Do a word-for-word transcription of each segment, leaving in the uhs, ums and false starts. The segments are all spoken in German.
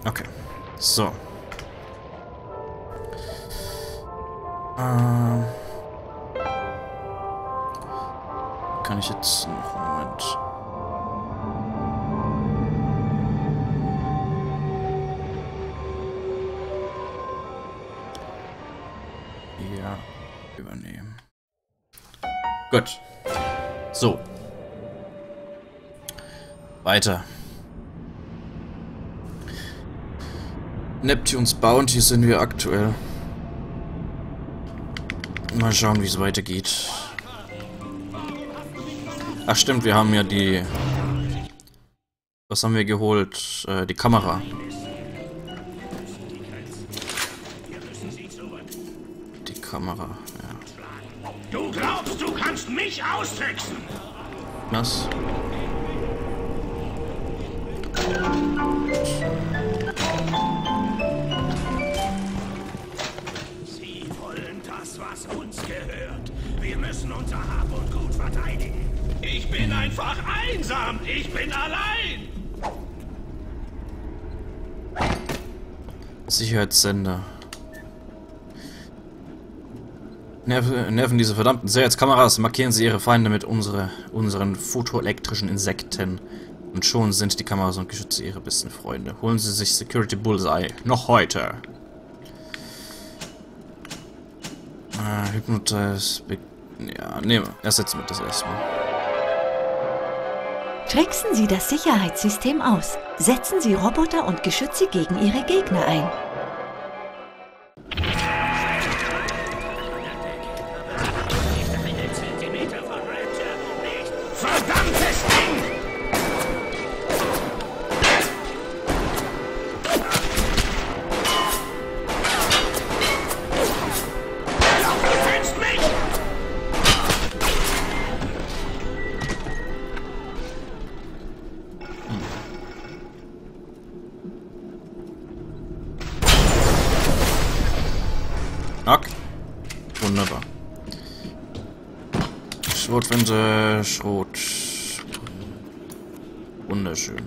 Okay. So. Ähm. Kann ich jetzt noch einen Moment. Ja, übernehmen. Gut. So. Weiter. Neptunes Bounty sind wir aktuell. Mal schauen, wie es weitergeht. Ach stimmt, wir haben ja die... Was haben wir geholt? Äh, die Kamera. Die Kamera, ja. Du glaubst, du kannst mich austricksen? Was? Sie wollen das, was uns gehört. Wir müssen unser Hab und Gut verteidigen. Ich bin einfach einsam. Ich bin allein. Sicherheitssender. Nerven, nerven diese verdammten Sicherheitskameras. Markieren Sie Ihre Feinde mit unsere, unseren photoelektrischen Insekten. Und schon sind die Kameras und Geschütze Ihre besten Freunde. Holen Sie sich Security Bullseye. Noch heute. Äh, Hypnotize. Ja, nehmen wir. Ersetzen wir das erstmal. Tricksen Sie das Sicherheitssystem aus. Setzen Sie Roboter und Geschütze gegen Ihre Gegner ein. Verdammtes Ding! Du kennst mich! Okay. Wunderbar. Schrotflinte, Schrot. Wunderschön.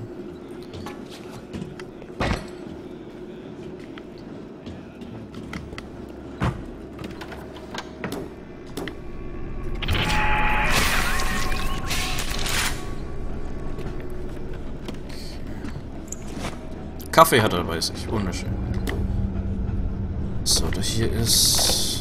Kaffee hat er, weiß ich. Wunderschön. So, das hier ist...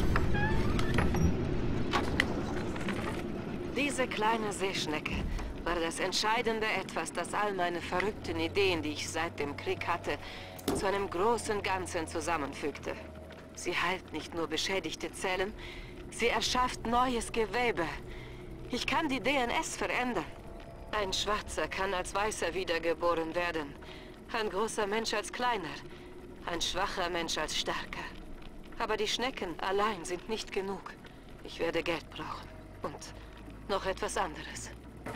Diese kleine Seeschnecke war das entscheidende Etwas, das all meine verrückten Ideen, die ich seit dem Krieg hatte, zu einem großen Ganzen zusammenfügte. Sie heilt nicht nur beschädigte Zellen, sie erschafft neues Gewebe. Ich kann die D N S verändern. Ein Schwarzer kann als Weißer wiedergeboren werden. Ein großer Mensch als kleiner. Ein schwacher Mensch als starker. Aber die Schnecken allein sind nicht genug. Ich werde Geld brauchen. Und noch etwas anderes.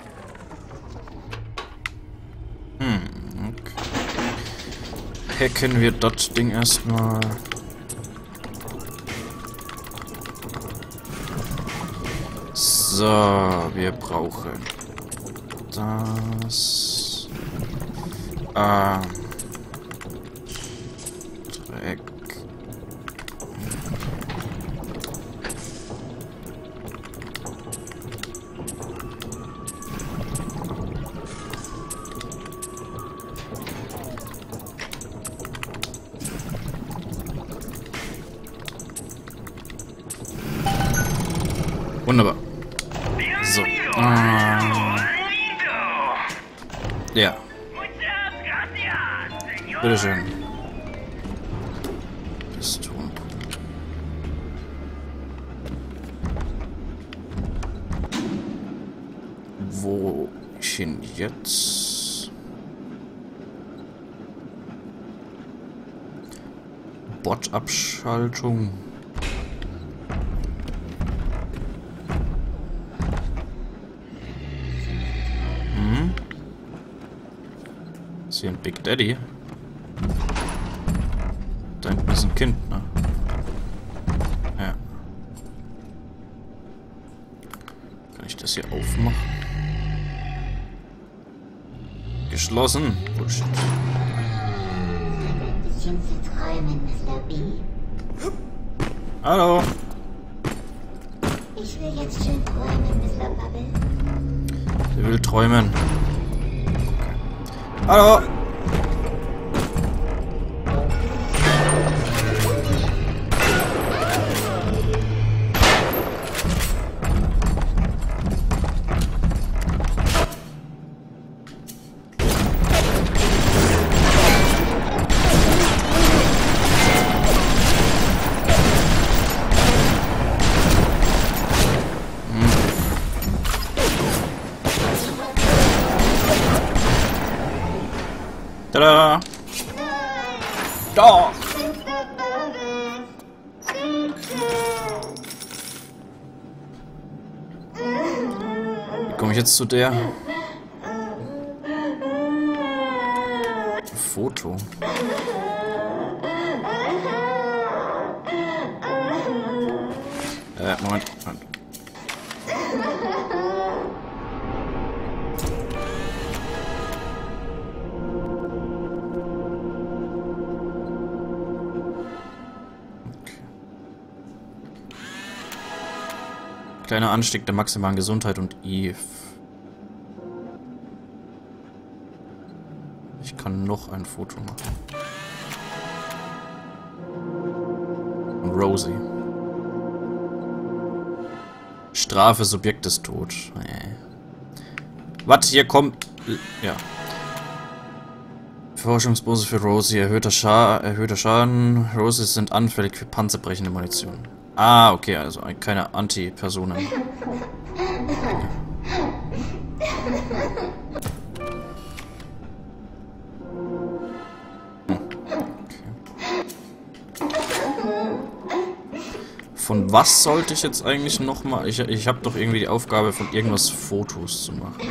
Hm, okay. Hacken wir das Ding erstmal. So, wir brauchen das. Ähm. Dreck. Wunderbar. So. Ah. Ja. Bitteschön. Piston. Wo hin jetzt? Bot-Abschaltung. Hm? Ist hier ein Big Daddy? Da hinten ist ein Kind, ne? Ja. Kann ich das hier aufmachen? Geschlossen. Bullshit. Mädchen zu träumen, Mister B. Hallo. Ich will jetzt schön träumen, Mister Bubble. Sie will träumen. Hallo. Tada! Doch! Wie komme ich jetzt zu der? Foto. Äh, Moment. Moment. Kleiner Anstieg der maximalen Gesundheit und Eve. Ich kann noch ein Foto machen. Und Rosie. Strafe, Subjekt ist tot. Nee. Was? Hier kommt... Ja. Forschungsbonus für Rosie. Erhöhter, Scha erhöhter Schaden. Rosies sind anfällig für panzerbrechende Munition. Ah, okay, also keine Anti-Personen. Von was sollte ich jetzt eigentlich nochmal... Ich, ich habe doch irgendwie die Aufgabe, von irgendwas Fotos zu machen.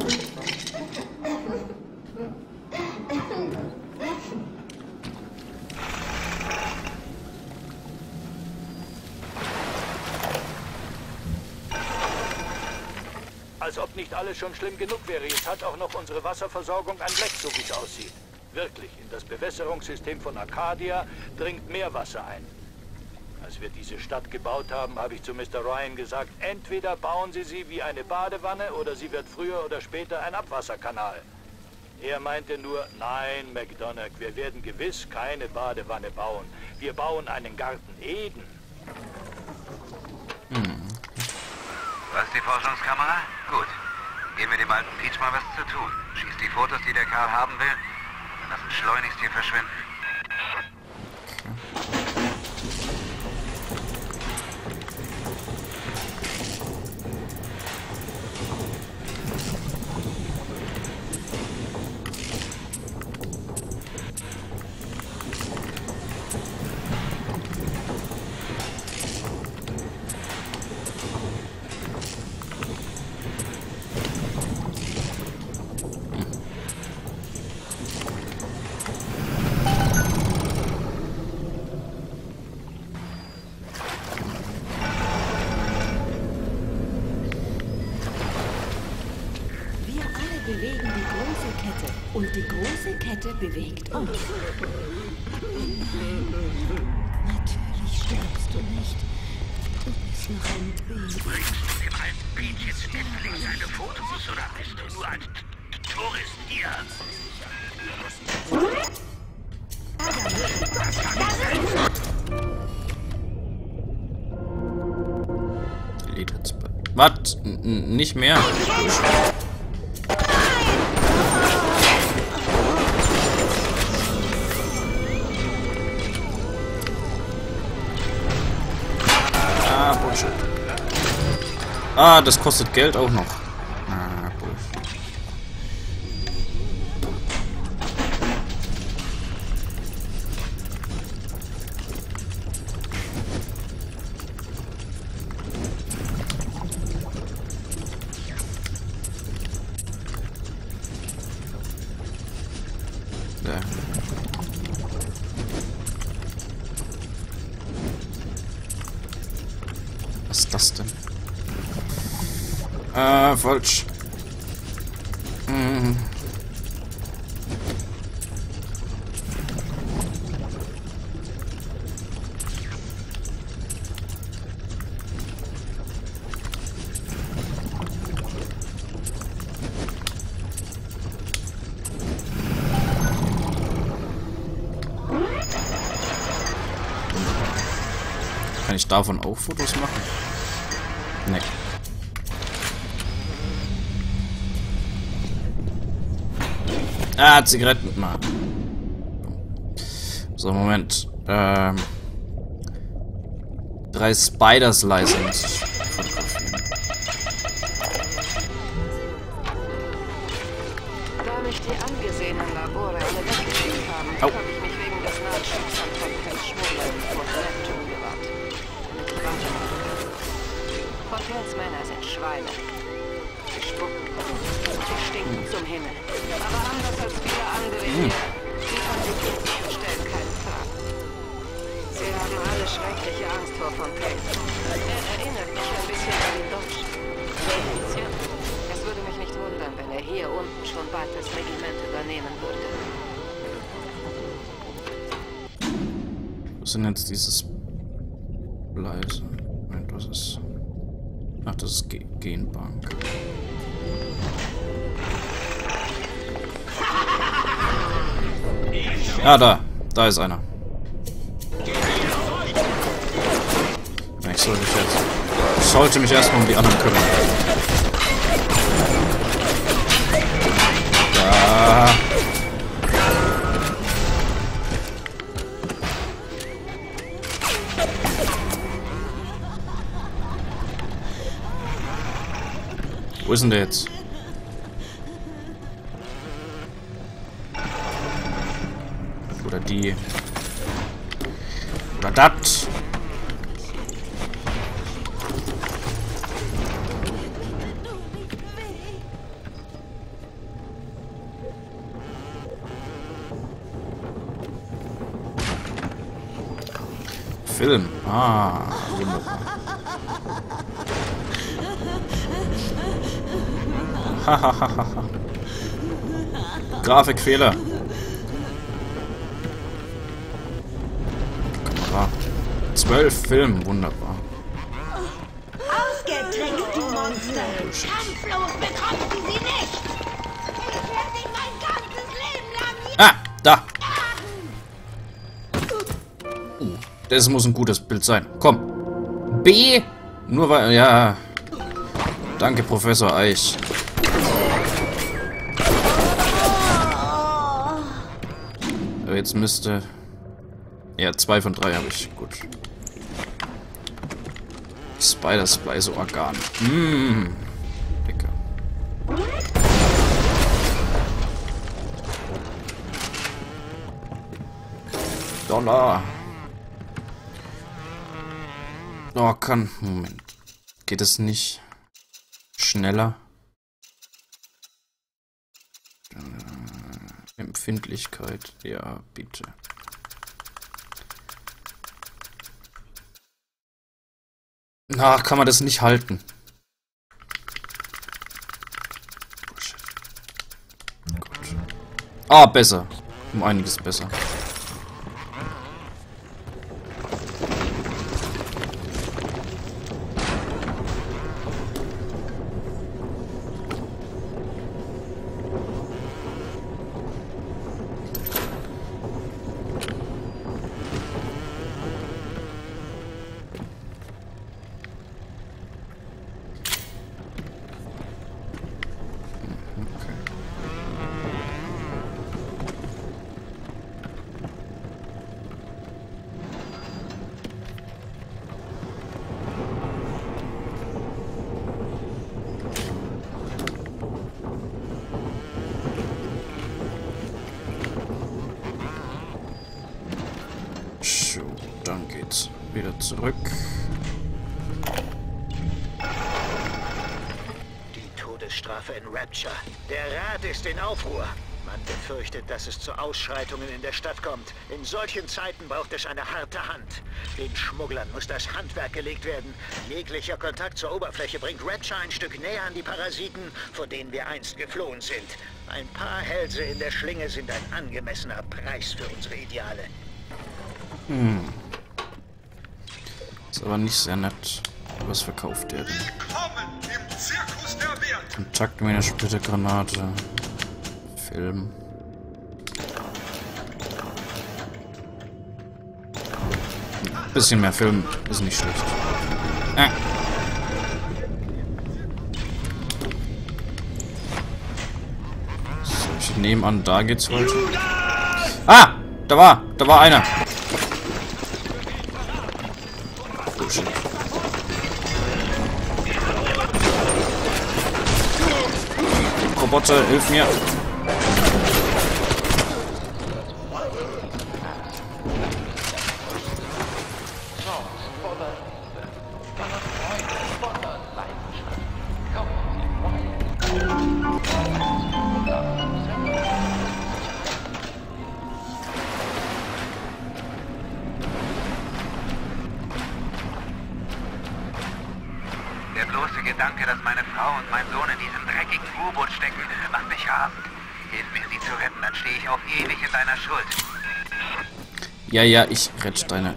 Als ob nicht alles schon schlimm genug wäre. Jetzt hat auch noch unsere Wasserversorgung ein Leck, so wie es aussieht. Wirklich, in das Bewässerungssystem von Arcadia dringt mehr Wasser ein. Als wir diese Stadt gebaut haben, habe ich zu Mister Ryan gesagt, entweder bauen Sie sie wie eine Badewanne oder sie wird früher oder später ein Abwasserkanal. Er meinte nur, nein, McDonagh, wir werden gewiss keine Badewanne bauen. Wir bauen einen Garten Eden. Hm. Was, die Forschungskamera? Gut. Geben wir dem alten Peach mal was zu tun. Schießt die Fotos, die der Kerl haben will. Und lass uns schleunigst hier verschwinden. bewegen die große Kette und die große Kette bewegt uns. Natürlich stirbst du nicht. Du bist noch ein Baby. Bringst du dem alten Peach jetzt endlich seine Fotos oder bist du nur als Tourist hier? Was? N- nicht mehr? Ah, Bullshit. Ah, das kostet Geld auch noch. Ah, Bullshit. Ja. Was ist das denn? Äh, falsch. Hm. Kann ich davon auch Fotos machen? Nee. Ah, Zigaretten. Na. So, Moment. Ähm. Drei Spiders leise muss ich fotografieren. Da mich die angesehenen Labore alle weggeschickt haben, Au. habe ich mich wegen des nahen Schiffsanfalls als Schmuggler von Neptun gewarnt. Damit ich weitermachen kann. Hotels Männer sind Schweine. Sie spucken. Sie stinken zum Himmel. Aber anders als viele andere hier, liefern sie Giftig und stellen keine Fragen. Sie haben alle schreckliche Angst vor Fontaine. Er erinnert mich ein bisschen an den Deutschen. Sehr effizient. Es würde mich nicht wundern, wenn er hier unten schon bald das Regiment übernehmen würde. Was sind jetzt dieses leise? Moment, was ist? Ach, das ist Ge Genbank. Ah, da. Da ist einer. Ich sollte mich jetzt. Ich sollte mich erstmal um die anderen kümmern. Da. Wo ist denn der jetzt? Oder die. Oder das. Film. Ah, wunderbar. Hahaha. Grafikfehler. Kamera. Zwölf Film, wunderbar. Ausgetrickst, du Monster! Kampflos bekommst du sie nicht! Ich werde dich mein ganzes Leben lang nie... Ah, da. Uh, das muss ein gutes Bild sein. Komm. B. Nur weil... Ja. Danke, Professor Eich. Aber jetzt müsste... Ja, zwei von drei habe ich. Gut. Spider Splice Organ. Mmh. Lecker. Dollar. Oh, kann... Moment. Geht es nicht schneller? Äh, Empfindlichkeit. Ja, bitte. Na, kann man das nicht halten? Bullshit. Gut. Ah, besser. Um einiges besser. Dann geht's wieder zurück. Die Todesstrafe in Rapture. Der Rat ist in Aufruhr. Man befürchtet, dass es zu Ausschreitungen in der Stadt kommt. In solchen Zeiten braucht es eine harte Hand. Den Schmugglern muss das Handwerk gelegt werden. Jeglicher Kontakt zur Oberfläche bringt Rapture ein Stück näher an die Parasiten, vor denen wir einst geflohen sind. Ein paar Hälse in der Schlinge sind ein angemessener Preis für unsere Ideale. Hm. Ist aber nicht sehr nett. Was verkauft der denn? Kontaktmine, Splittergranate. Film. Bisschen mehr Film ist nicht schlecht. Äh. So, ich nehme an, da geht's weiter. Ah! Da war! Da war einer! Oh, shit. Roboter, hilf mir! Der bloße Gedanke, dass meine Frau und mein Sohn in diesem dreckigen U-Boot stecken, macht mich rasend. Hilf mir, sie zu retten, dann stehe ich auf ewig in deiner Schuld. Ja, ja, ich rette deine...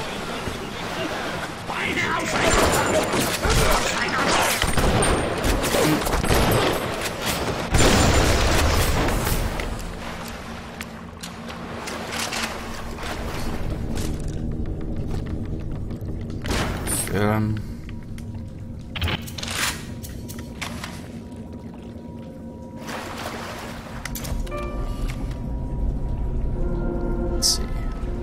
Ähm... C.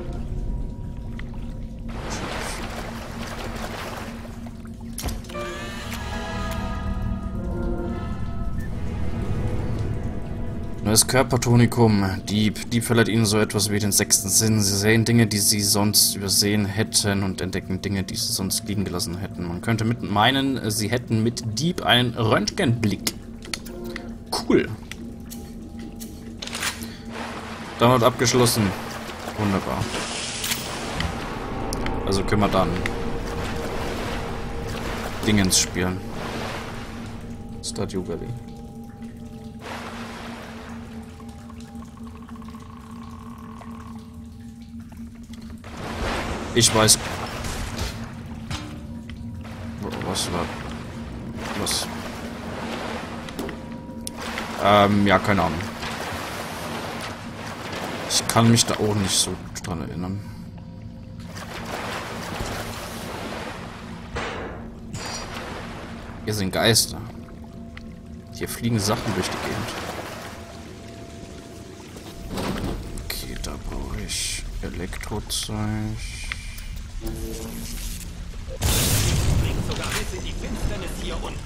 Neues Körpertonikum. Dieb. Dieb verleiht ihnen so etwas wie den sechsten Sinn. Sie sehen Dinge, die sie sonst übersehen hätten und entdecken Dinge, die sie sonst liegen gelassen hätten. Man könnte mit meinen, sie hätten mit Dieb einen Röntgenblick. Cool. Download abgeschlossen. Wunderbar. Also können wir dann Dingens spielen. Stardew Valley. Ich weiß. Was war. Was? Ähm, ja, keine Ahnung. Ich kann mich da auch nicht so dran erinnern. Hier sind Geister. Hier fliegen Sachen durch die Gegend. Okay, da brauche ich Elektrozeug. Bringt sogar bis in die Finsternis hier unten.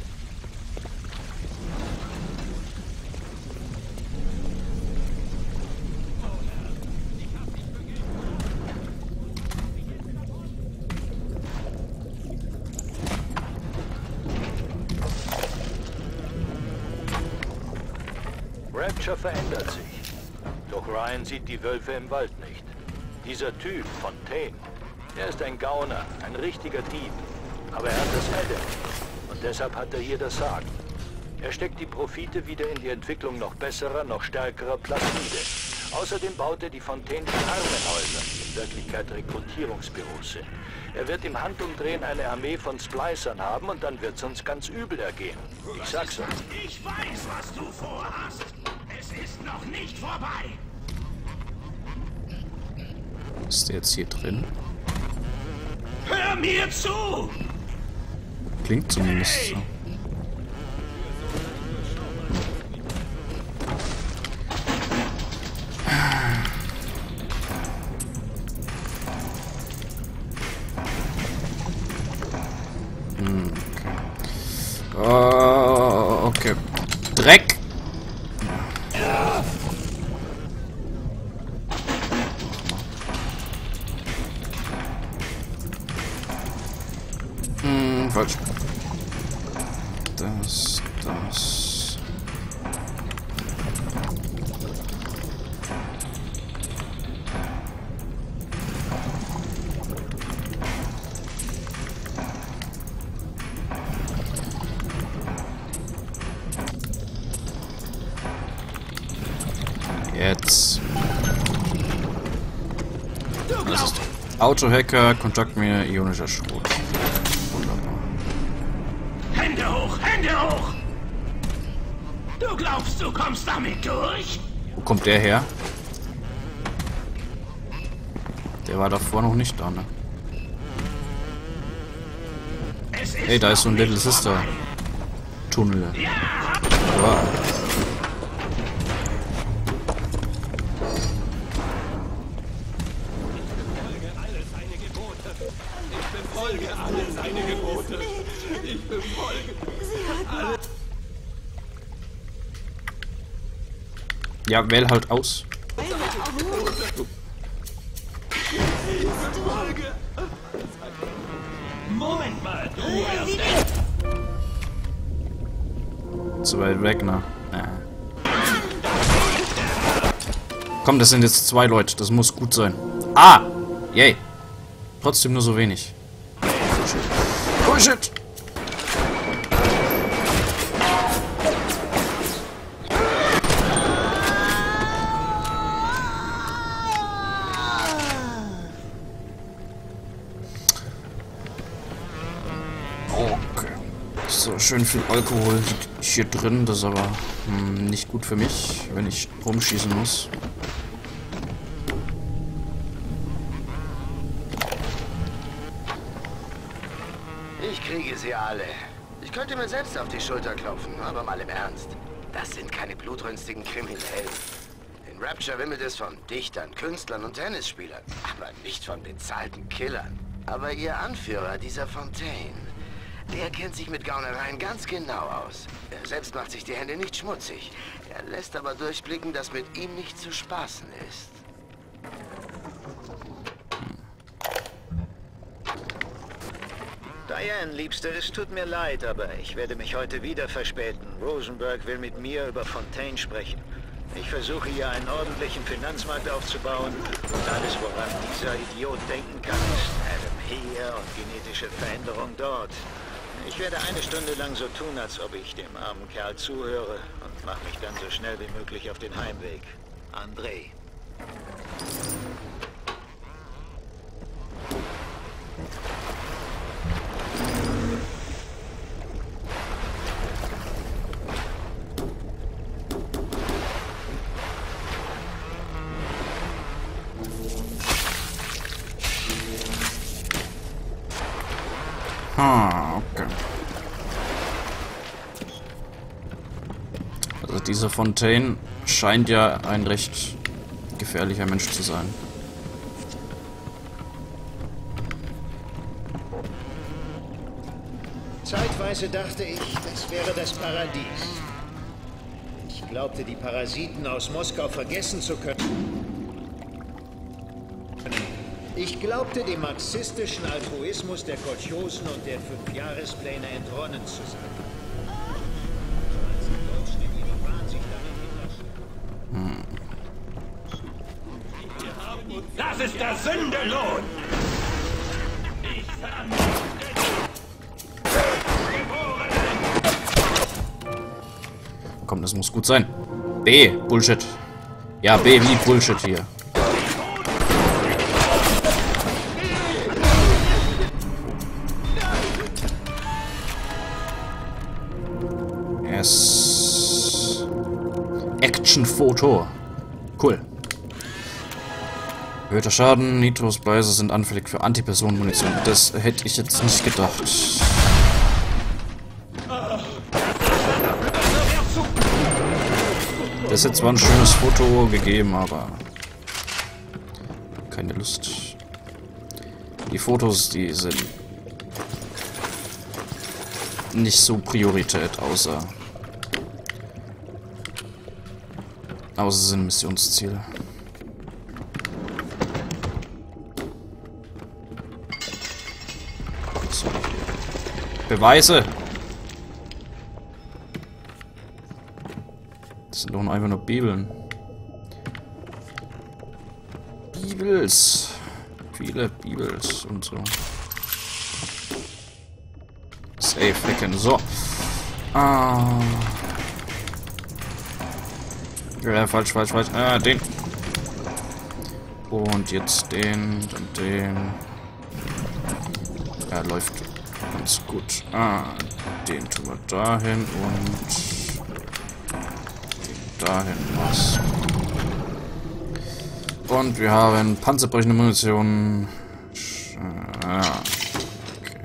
Rapture verändert sich. Doch Ryan sieht die Wölfe im Wald nicht. Dieser Typ, Fontaine, er ist ein Gauner, ein richtiger Dieb. Aber er hat das Adam. Und deshalb hat er hier das Sagen. Er steckt die Profite wieder in die Entwicklung noch besserer, noch stärkerer Plasmide. Außerdem baut er die Fontaine'schen Armenhäuser, die in Wirklichkeit Rekrutierungsbüros sind. Er wird im Handumdrehen eine Armee von Splicern haben und dann wird es uns ganz übel ergehen. Ich sag's euch. Ich weiß, was du vorhast. Es ist noch nicht vorbei. Ist der jetzt hier drin? Hör mir zu! Klingt zumindest Hey! so. Hm, okay. Oh, okay. Dreck! Hm, falsch. Das, das. Jetzt. Das ist Autohacker, Kontakt mir, ionischer Schrot. Wunderbar. Hände hoch, Hände hoch! Du glaubst, du kommst damit durch? Wo kommt der her? Der war davor noch nicht da, ne? Ey, da ist so ein Little Sister Tunnel. Wow. Ja, wähl halt aus. Moment mal, du Zu weit weg, ne? Ja. Komm, das sind jetzt zwei Leute. Das muss gut sein. Ah! Yay! Trotzdem nur so wenig. Bullshit! Okay. So, schön viel Alkohol hier drin. Das ist aber hm, nicht gut für mich, wenn ich rumschießen muss. Ich kriege sie alle. Ich könnte mir selbst auf die Schulter klopfen, aber mal im Ernst. Das sind keine blutrünstigen Kriminellen. In Rapture wimmelt es von Dichtern, Künstlern und Tennisspielern, aber nicht von bezahlten Killern. Aber ihr Anführer, dieser Fontaine, der kennt sich mit Gaunereien ganz genau aus. Er selbst macht sich die Hände nicht schmutzig. Er lässt aber durchblicken, dass mit ihm nicht zu spaßen ist. Diane, Liebste, es tut mir leid, aber ich werde mich heute wieder verspäten. Rosenberg will mit mir über Fontaine sprechen. Ich versuche hier einen ordentlichen Finanzmarkt aufzubauen und alles, woran dieser Idiot denken kann, ist Adam hier und genetische Veränderung dort. Ich werde eine Stunde lang so tun, als ob ich dem armen Kerl zuhöre und mache mich dann so schnell wie möglich auf den Heimweg. André. Ah, okay. Also dieser Fontaine scheint ja ein recht gefährlicher Mensch zu sein. Zeitweise dachte ich, das wäre das Paradies. Ich glaubte, die Parasiten aus Moskau vergessen zu können. Ich glaubte, dem marxistischen Altruismus der Kolchosen und der Fünfjahrespläne entronnen zu sein. Als die Deutschen in ihrem Wahn sich damit hinterstanden. Das ist der Sündelohn! Komm, das muss gut sein. B, Bullshit. Ja, B wie Bullshit hier. Yes. Action-Foto. Cool. Erhöhter Schaden, Nitrosbeise sind anfällig für Antipersonenmunition. Das hätte ich jetzt nicht gedacht. Das hätte zwar ein schönes Foto gegeben, aber keine Lust. Die Fotos, die sind nicht so Priorität, außer außer sind Missionsziel. So. Beweise! Das sind doch einfach nur Bibeln. Bibels. Viele Bibels und so. Safe hacken. So. Ah. Ja, falsch, falsch, falsch. Ah, den. Und jetzt den, dann den. Ja, läuft ganz gut. Ah, den tun wir dahin und den dahin. Was? Und wir haben panzerbrechende Munition. Ja. Okay.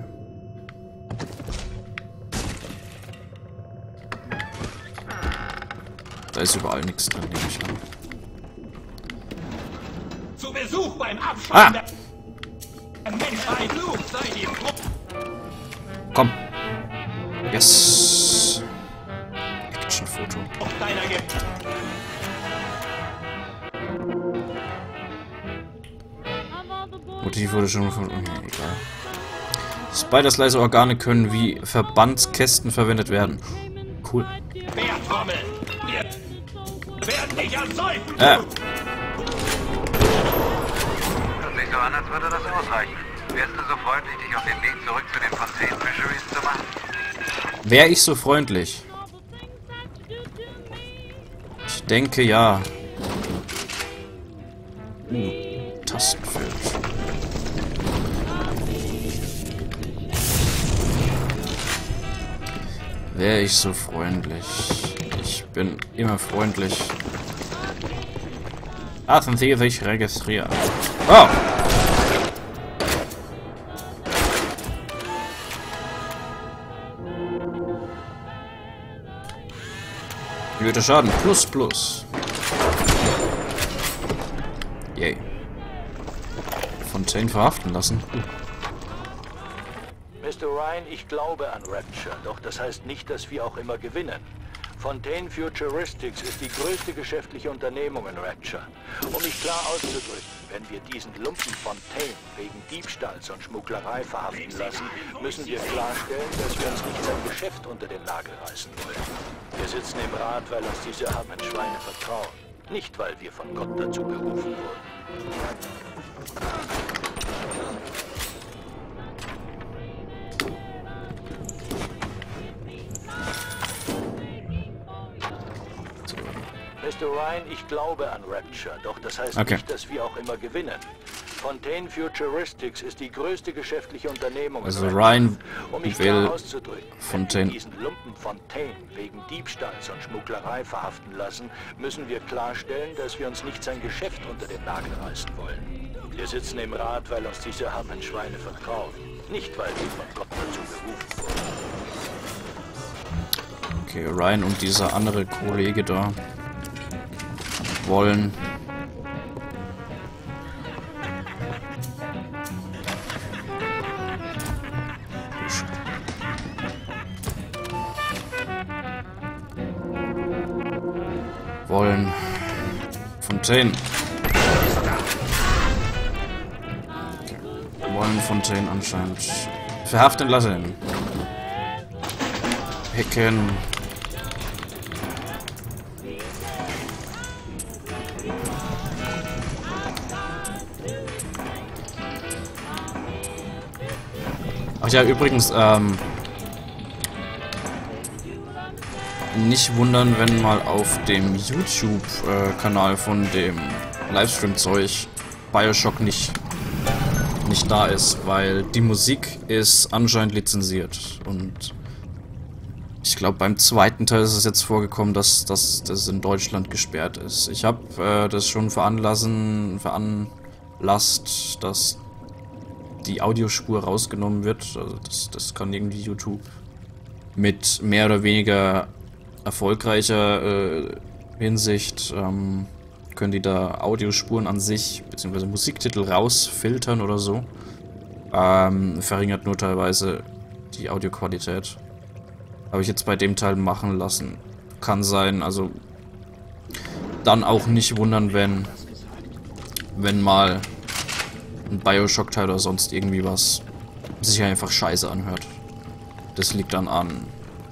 Da ist überall nichts drin, nehme ich an. Zu Besuch beim Ah! Abschauen der Menschheit Blut seid ihr. Komm. Yes. Actionfoto. Auf deiner Ge Motiv wurde schon von... Okay, egal. Spiders leise Organe können wie Verbandskästen verwendet werden. Cool. Wehrtrommel. Wir werden dich ersäufen. Äh. Hört sich so an, als würde das ausreichen. Wärst du so freundlich, dich auf den Weg zurück zu den Fontaine Fisheries zu machen? Wäre ich so freundlich? Ich denke ja. Uh, Tastenfeld. Wäre ich so freundlich? Ich bin immer freundlich. Lassen Sie sich registrieren. Oh! Erhöhter Schaden. Plus, plus. Yay. Fontaine verhaften lassen. Uh. Mister Ryan, ich glaube an Rapture, doch das heißt nicht, dass wir auch immer gewinnen. Fontaine Futuristics ist die größte geschäftliche Unternehmung in Rapture. Um mich klar auszudrücken, wenn wir diesen Lumpen Fontaine wegen Diebstahls und Schmugglerei verhaften lassen, müssen wir klarstellen, dass wir uns nicht sein Geschäft unter den Nagel reißen wollen. Wir sitzen im Rat, weil uns diese armen Schweine vertrauen. Nicht, weil wir von Gott dazu berufen wurden. Mister Ryan, ich glaube an Rapture, doch das heißt okay. nicht, dass wir auch immer gewinnen. Fontaine Futuristics ist die größte geschäftliche Unternehmung. Also Ryan um mich will klar auszudrücken, Fontaine. wenn wir diesen Lumpen Fontaine wegen Diebstahls und Schmugglerei verhaften lassen, müssen wir klarstellen, dass wir uns nicht sein Geschäft unter den Nagel reißen wollen. Wir sitzen im Rat, weil uns diese armen Schweine vertrauen. Nicht, weil wir von Gott dazu berufen wurden. Okay, Ryan und dieser andere Kollege da wollen wollen Fontaine okay. wollen Fontaine anscheinend verhaften lassen. Hacken. Ach ja, übrigens, ähm, nicht wundern, wenn mal auf dem YouTube-Kanal von dem Livestream-Zeug Bioshock nicht, nicht da ist, weil die Musik ist anscheinend lizenziert und ich glaube beim zweiten Teil ist es jetzt vorgekommen, dass, dass das in Deutschland gesperrt ist. Ich habe äh, das schon veranlassen, veranlasst, dass die Audiospur rausgenommen wird. Also das, das kann irgendwie YouTube mit mehr oder weniger erfolgreicher äh, Hinsicht ähm, können die da Audiospuren an sich beziehungsweise Musiktitel rausfiltern oder so. Ähm, verringert nur teilweise die Audioqualität. Habe ich jetzt bei dem Teil machen lassen. Kann sein, also dann auch nicht wundern, wenn wenn mal ein Bioshock-Teil oder sonst irgendwie was sich einfach scheiße anhört. Das liegt dann an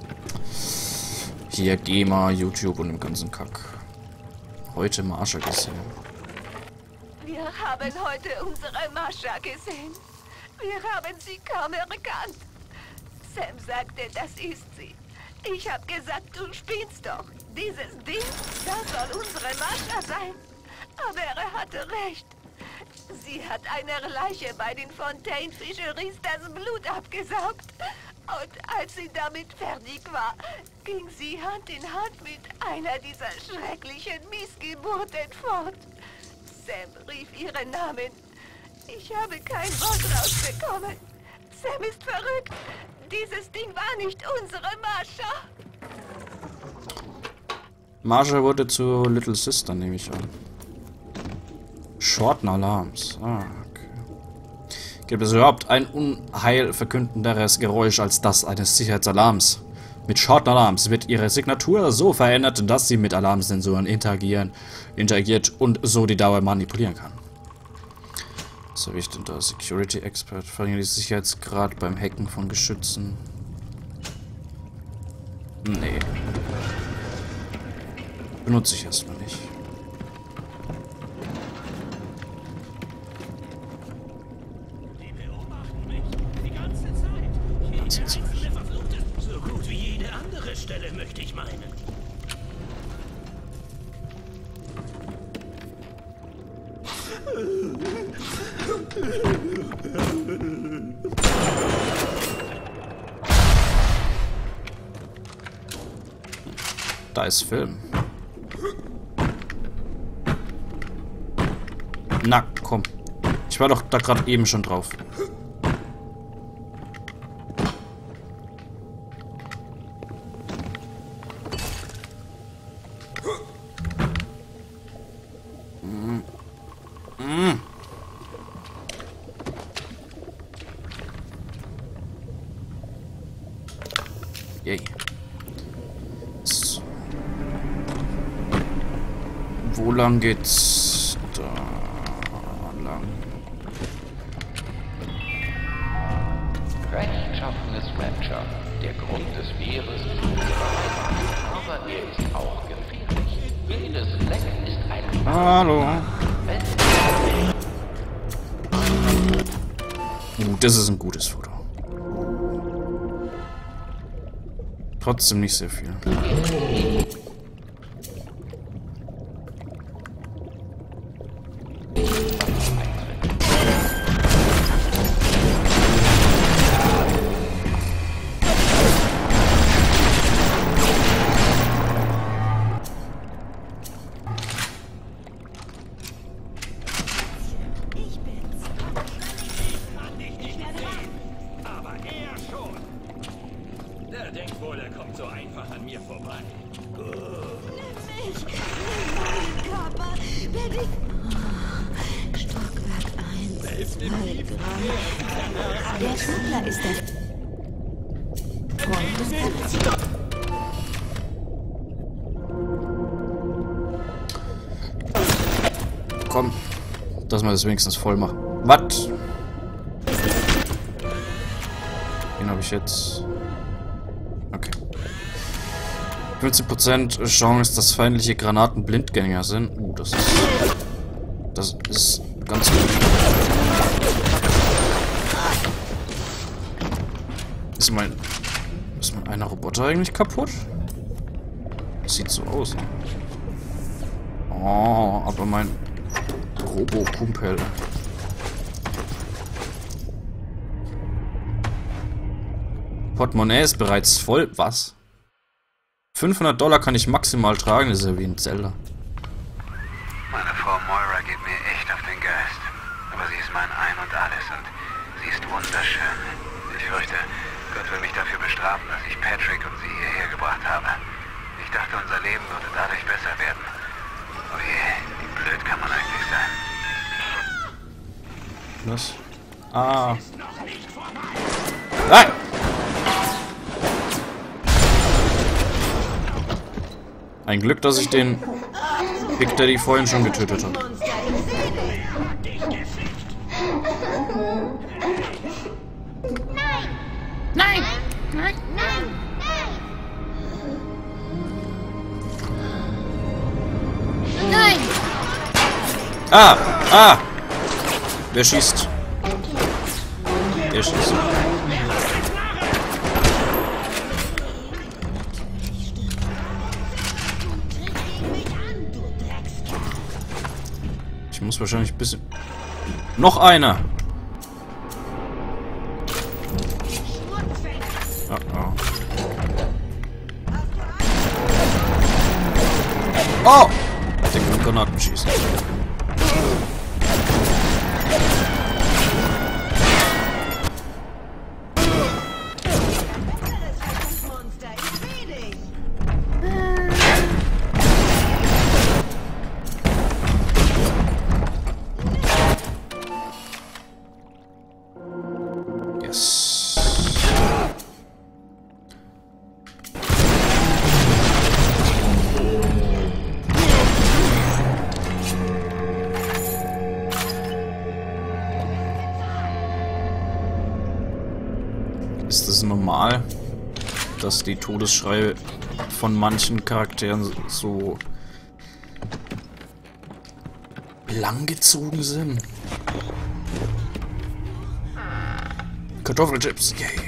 hier GEMA, YouTube und dem ganzen Kack. Heute Marsha gesehen. Wir haben heute unsere Marsha gesehen. Wir haben sie kaum erkannt. Sam sagte, das ist sie. Ich habe gesagt, du spielst doch. Dieses Ding, das soll unsere Marsha sein. Aber er hatte recht. Sie hat einer Leiche bei den Fontaine Fisheries das Blut abgesaugt. Und als sie damit fertig war, ging sie Hand in Hand mit einer dieser schrecklichen Missgeburten fort. Sam rief ihren Namen. Ich habe kein Wort rausbekommen. Sam ist verrückt. Dieses Ding war nicht unsere Marsha. Marsha wurde zu Little Sister, nehme ich an. Shorten Alarms. Ah, okay. Gibt es überhaupt ein unheilverkündenderes Geräusch als das eines Sicherheitsalarms? Mit Shorten Alarms wird ihre Signatur so verändert, dass sie mit Alarmsensoren interagieren, interagiert und so die Dauer manipulieren kann. Was habe ich denn da? Security Expert. Verringert die Sicherheitsgrad beim Hacken von Geschützen. Nee. Benutze ich erstmal nicht. Die beobachten mich die ganze Zeit. Hier ist eine verfluchte, so gut wie jede andere Stelle, möchte ich meinen. Da ist Film. Na, komm. Ich war doch da gerade eben schon drauf. Mm. Mm. Yay. So. Wo lang geht's? Da lang. Rechtschaffenes Rapture. Der Grund des Meeres ist unberechenbar, aber er ist auch gefährlich. Jedes Leck ist ein... Hallo. Uh, das ist ein gutes Foto. Trotzdem nicht sehr viel. Er denkt wohl, er kommt so einfach an mir vorbei. Nimm mich, nimm meinen Körper, wenn ich... Stockwerk eins, Der Schmuggler ist der Freund des Präsidenten. Komm, dass wir das wenigstens voll machen. Was? Den habe ich jetzt... Okay. fünfzehn Prozent Chance, dass feindliche Granaten Blindgänger sind. Uh, das ist... Das ist ganz gut. Ist mein... Ist mein einer Roboter eigentlich kaputt? Das sieht so aus. Oh, aber mein... Robo-Kumpel. Portemonnaie ist bereits voll. Was? fünfhundert Dollar kann ich maximal tragen. Das ist ja wie ein Zelda. Meine Frau Moira geht mir echt auf den Geist. Aber sie ist mein Ein und Alles und sie ist wunderschön. Ich fürchte, Gott will mich dafür bestrafen, dass ich Patrick und sie hierher gebracht habe. Ich dachte, unser Leben würde dadurch besser werden. Oh je, wie blöd kann man eigentlich sein? Was? Ah. Nein! Ein Glück, dass ich den Big Daddy vorhin schon getötet habe. Nein! Nein! Nein! Nein! Ah! Ah! Wer schießt? Der schießt. Ich muss wahrscheinlich ein bisschen... Noch einer! Oh, oh. Oh! Der kann Granaten schießen. Ist es normal, dass die Todesschreie von manchen Charakteren so langgezogen sind? Kartoffelchips, yay.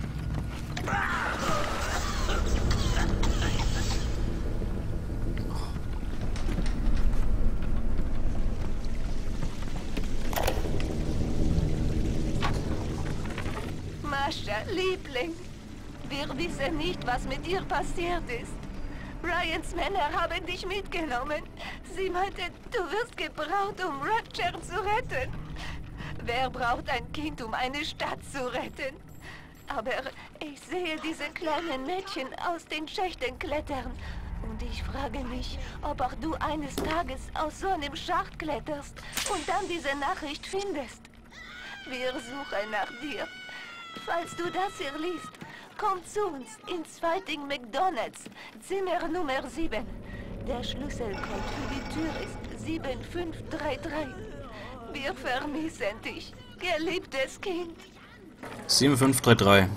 Mascha, Liebling, wir wissen nicht, was mit dir passiert ist. Ryans Männer haben dich mitgenommen. Sie meinten, du wirst gebraucht, um Rapture zu retten. Wer braucht ein Kind, um eine Stadt zu retten? Aber ich sehe diese kleinen Mädchen aus den Schächten klettern. Und ich frage mich, ob auch du eines Tages aus so einem Schacht kletterst und dann diese Nachricht findest. Wir suchen nach dir. Falls du das hier liest, komm zu uns ins Fighting McDonald's, Zimmer Nummer sieben. Der Schlüsselcode für die Tür ist sieben fünf drei drei. Wir vermissen dich, geliebtes Kind. sieben fünf drei drei.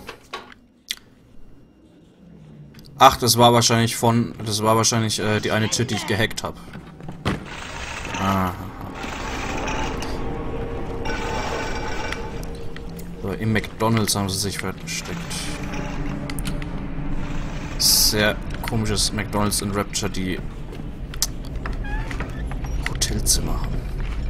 Ach, das war wahrscheinlich von... Das war wahrscheinlich äh, die eine Chit, die ich gehackt habe. Ah. So, im McDonald's haben sie sich versteckt. Sehr komisches McDonald's in Rapture, die Hotelzimmer haben.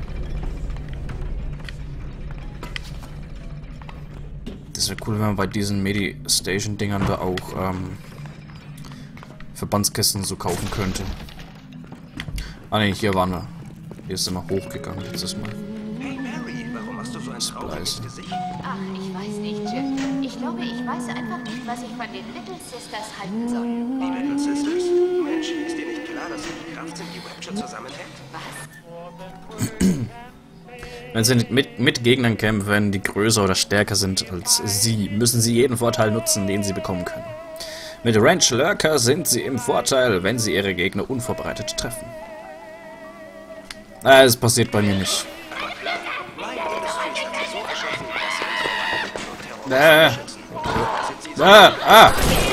Das wäre cool, wenn man bei diesen Medi-Station-Dingern da auch ähm, Verbandskisten so kaufen könnte. Ah ne, hier waren wir. Hier sind wir hochgegangen letztes Mal. Hey Mary, warum hast du so ein trauriges Gesicht? Ach, ich weiß nicht, Jim. Ich glaube, ich weiß einfach nicht, was ich von den Little Sisters halten soll. Die Little Sisters? Mensch, ist dir nicht klar, dass sie die Kraft sind, die Rapture zusammenhält? Was? Wenn sie mit, mit Gegnern kämpfen, die größer oder stärker sind als sie, müssen sie jeden Vorteil nutzen, den sie bekommen können. Mit Range Lurker sind sie im Vorteil, wenn sie ihre Gegner unvorbereitet treffen. Ah, das passiert bei mir nicht. Äh. Ah, ah.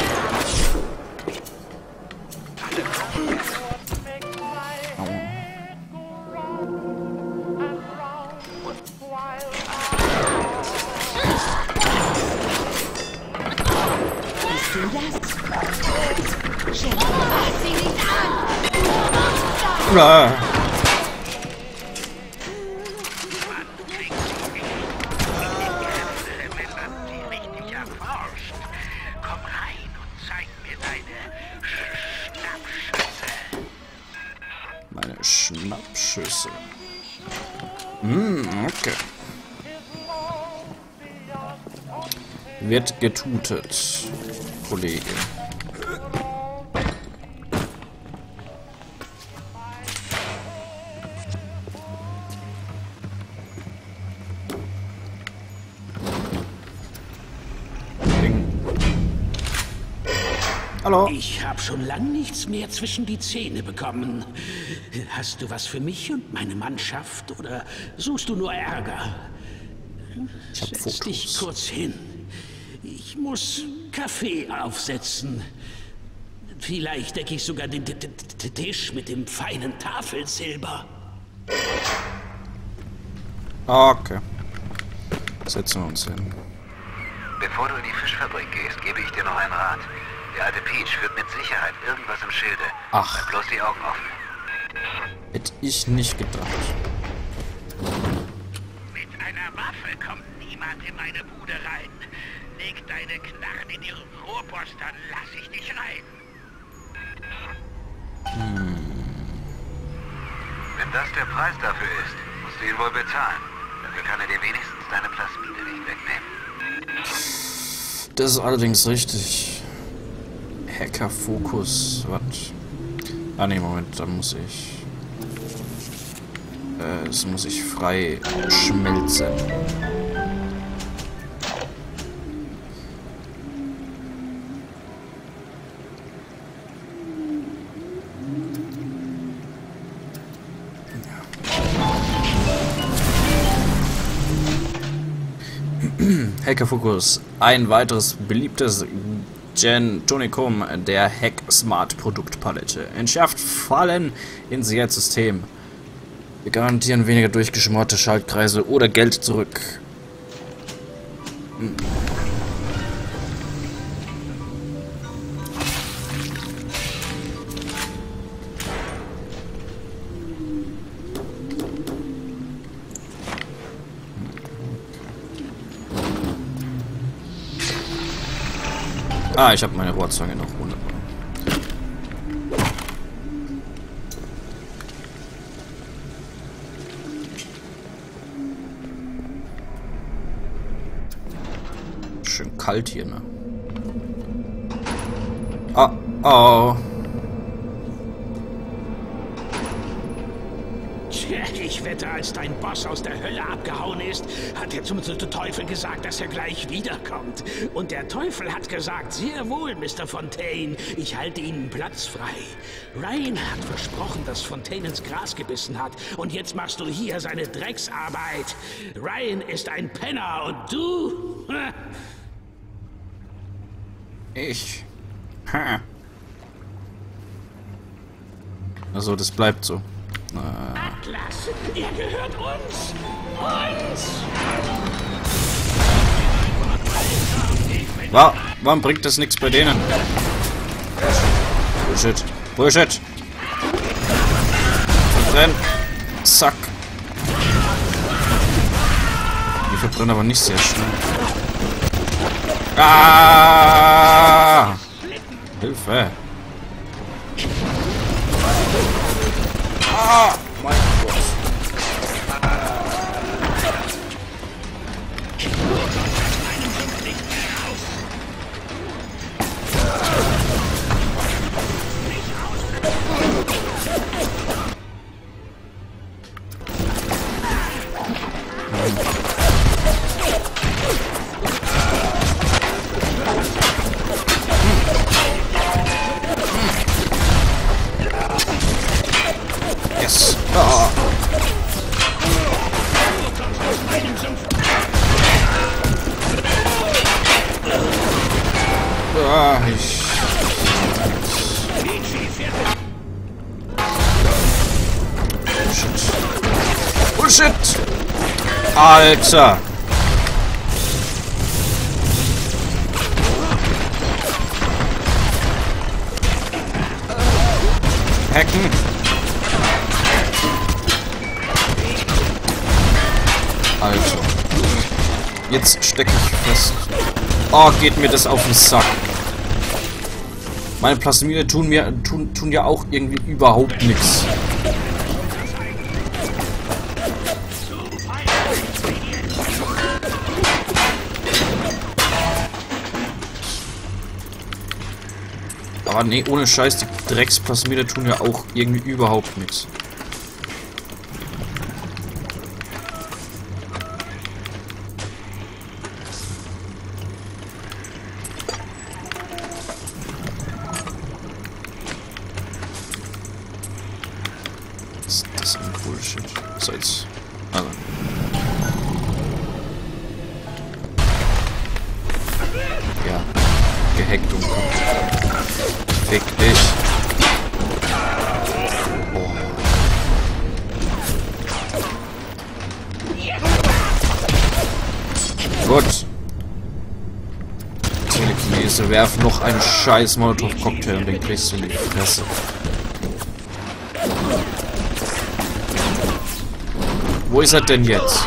Ah. Meine Schnappschüsse. Hm, okay. Wird getutet, Kollege. Hallo. Ich habe schon lang nichts mehr zwischen die Zähne bekommen. Hast du was für mich und meine Mannschaft oder suchst du nur Ärger? Ich hab Setz dich kurz hin. Ich muss Kaffee aufsetzen. Vielleicht decke ich sogar den Tisch mit dem feinen Tafelsilber. Okay. Setzen wir uns hin. Bevor du in die Fischfabrik gehst, gebe ich dir noch einen Rat. Der alte Peach führt mit Sicherheit irgendwas im Schilde. Ach. Halt bloß die Augen offen. Hätte ich nicht gedacht. Mit einer Waffe kommt niemand in meine Bude rein. Leg deine Knarren in die Rohrpost, dann lass ich dich rein. Hm. Wenn das der Preis dafür ist, musst du ihn wohl bezahlen. Dafür kann er dir wenigstens deine Plasmide nicht wegnehmen. Das ist allerdings richtig. Hackerfokus, was? Ah ne, Moment, da muss ich... Äh, das muss ich frei schmelzen. Hackerfokus, ein weiteres beliebtes Gentonikum der Hack Smart Produktpalette. Entschärft Fallen in Sicherheitssystem. Wir garantieren weniger durchgeschmorte Schaltkreise oder Geld zurück. Hm. Ah, ich habe meine Rohrzange noch. Wunderbar. Schön kalt hier, ne? Oh, oh. Tja, ich wette, als dein Boss aus der Hölle abgehauen ist, hat er zum Teufel gesagt, dass er gleich wiederkommt. Und der Teufel hat gesagt, sehr wohl, Mister Fontaine, ich halte Ihnen Platz frei. Ryan hat versprochen, dass Fontaine ins Gras gebissen hat. Und jetzt machst du hier seine Drecksarbeit. Ryan ist ein Penner und du... Ich. Ha. Also, das bleibt so. Atlas, ihr gehört uns! Uns! Wa warum bringt das nichts bei denen? Bullshit. Bullshit. Verbrennen. Zack. Die verbrennen aber nicht sehr schnell. Ah! Hilfe. Ah! Mein Gott. Yes. Ah. Ah, ich... Bullshit. Bullshit! Alter! Hacken! Alter. Jetzt stecke ich fest. Oh, geht mir das auf den Sack. Meine Plasmide tun mir tun, tun ja auch irgendwie überhaupt nichts. Aber nee, ohne Scheiß, die Drecksplasmide tun ja auch irgendwie überhaupt nichts. Das ist ein Bullshit. So, jetzt. Also. Ja. Gehackt und kommt. Fick dich. Oh. Gut. Telekinese, werf noch einen scheiß Molotov-Cocktail und den kriegst du in die Fresse. Wo ist er denn jetzt?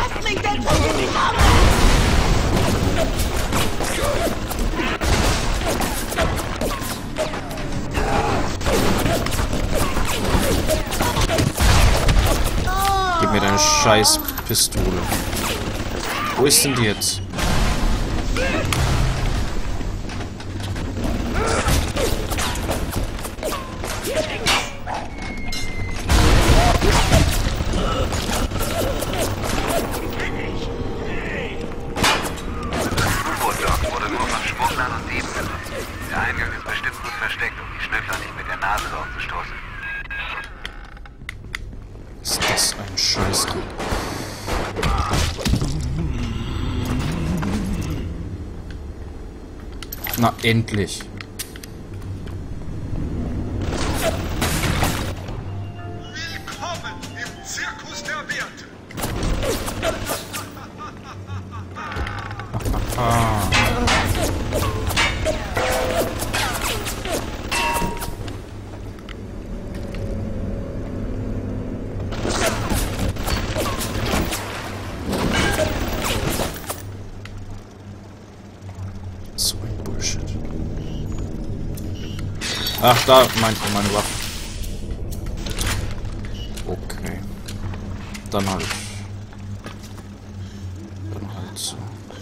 Gib mir deine scheiß Pistole. Wo ist denn die jetzt? U-Boot-Dock wurde nur von Schmugglern und Dieben benutzt. Der Eingang ist bestimmt gut versteckt, um die Schnüffler nicht mit der Nase draufzustoßen. Ist das ein Scheißdreck? Na, endlich. Willkommen im Zirkus der Werte. Ah. So ein Bullshit. Ach, da meint ihr meine Waffe. Okay. Dann halt. Dann halt so.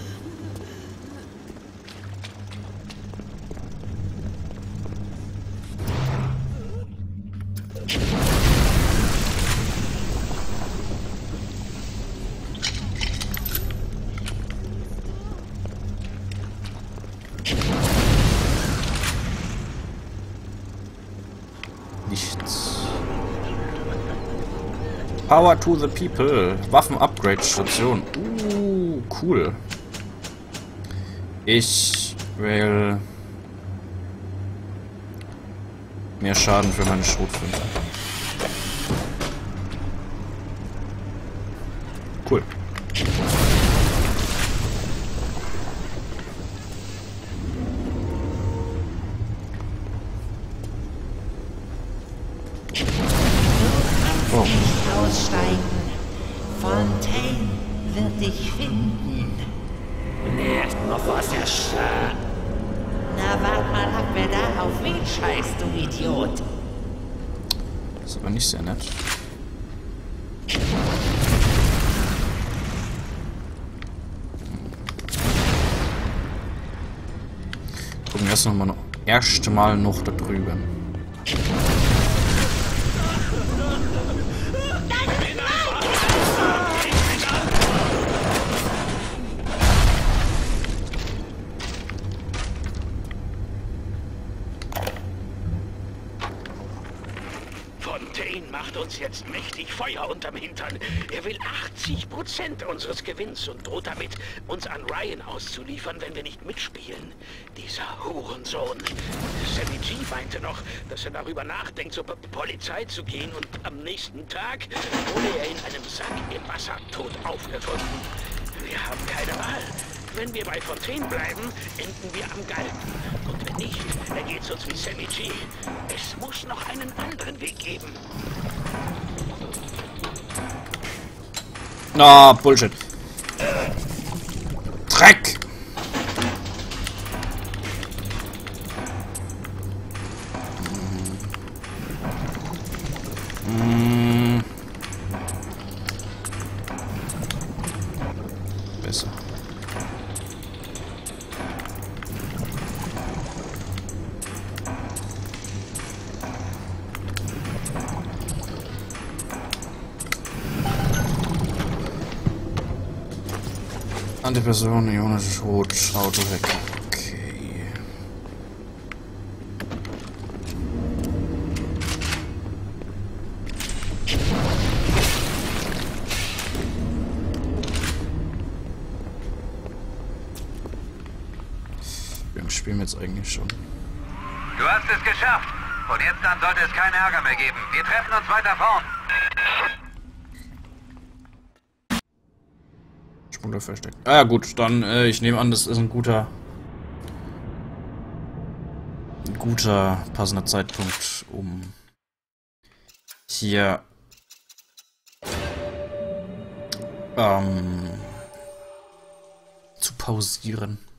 Nichts. Power to the people. Waffen-Upgrade-Station. Uh, cool. Ich will mehr Schaden für meine Schrotflinte. Cool. Oh. Nicht aussteigen. Fontaine wird dich finden. Nicht noch was geschah. Na, wart mal ab, wer da auf wen scheißt, du Idiot. Das ist aber nicht sehr nett. Gucken wir erst noch mal noch erste Mal noch da drüben. Fontaine macht uns jetzt mächtig Feuer unterm Hintern. Er will achtzig Prozent unseres Gewinns und droht damit, uns an Ryan auszuliefern, wenn wir nicht mitspielen. Dieser Hurensohn. Sammy G meinte noch, dass er darüber nachdenkt, zur Polizei zu gehen, und am nächsten Tag wurde er in einem Sack im Wasser tot aufgefunden. Wir haben keine Wahl. Wenn wir bei Fontaine bleiben, enden wir am Galgen. Und wenn nicht, dann geht's uns wie Sammy G. Es muss noch einen anderen Weg geben. Na, oh, Bullshit. Dreck! Hm. Besser. Antiperson, ionisches Rot, Auto weg. Okay. Wie lange spielen wir jetzt eigentlich schon? Du hast es geschafft. Von jetzt an sollte es keinen Ärger mehr geben. Wir treffen uns weiter vorn. Schmuggler versteckt. Ah ja gut, dann äh, ich nehme an, das ist ein guter ein guter passender Zeitpunkt, um hier ähm, zu pausieren.